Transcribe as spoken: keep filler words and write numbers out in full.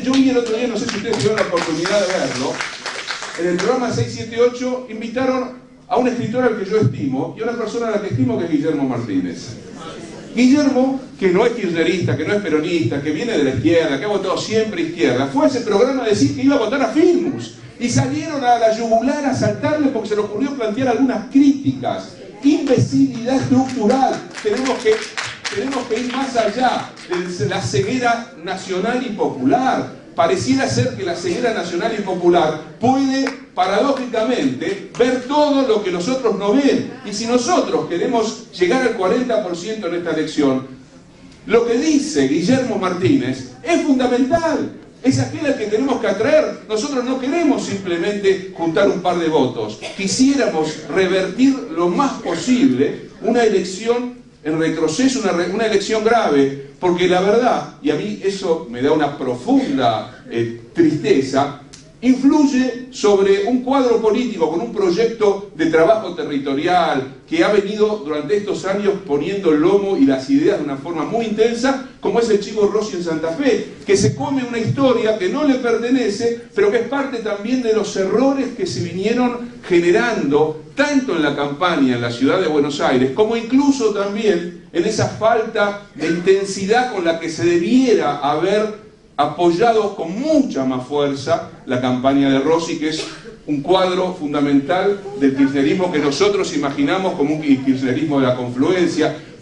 yo vi el otro día, no sé si ustedes tuvieron la oportunidad de verlo, en el programa seis siete ocho invitaron a un escritor al que yo estimo y a una persona a la que estimo, que es Guillermo Martínez. Guillermo, que no es kirchnerista, que no es peronista, que viene de la izquierda, que ha votado siempre izquierda, fue a ese programa a decir que iba a votar a Filmus y salieron a la yugular a saltarle porque se le ocurrió plantear algunas críticas. Imbecilidad estructural. Tenemos que, tenemos que ir más allá de la ceguera nacional y popular. Pareciera ser que la ceguera nacional y popular puede, paradójicamente, ver todo lo que los otros no ven. Y si nosotros queremos llegar al cuarenta por ciento en esta elección, lo que dice Guillermo Martínez es fundamental. Es aquel al que tenemos que atraer. Nosotros no queremos simplemente juntar un par de votos. Quisiéramos revertir lo más posible una elección en retroceso, una, re, una elección grave, porque la verdad, y a mí eso me da una profunda eh, tristeza, influye sobre un cuadro político con un proyecto de trabajo territorial que ha venido durante estos años poniendo el lomo y las ideas de una forma muy intensa, como es el Chivo Rossi en Santa Fe, que se come una historia que no le pertenece, pero que es parte también de los errores que se vinieron generando tanto en la campaña en la ciudad de Buenos Aires, como incluso también en esa falta de intensidad con la que se debiera haber apoyado con mucha más fuerza la campaña de Rossi, que es un cuadro fundamental del kirchnerismo que nosotros imaginamos como un kirchnerismo de la confluencia.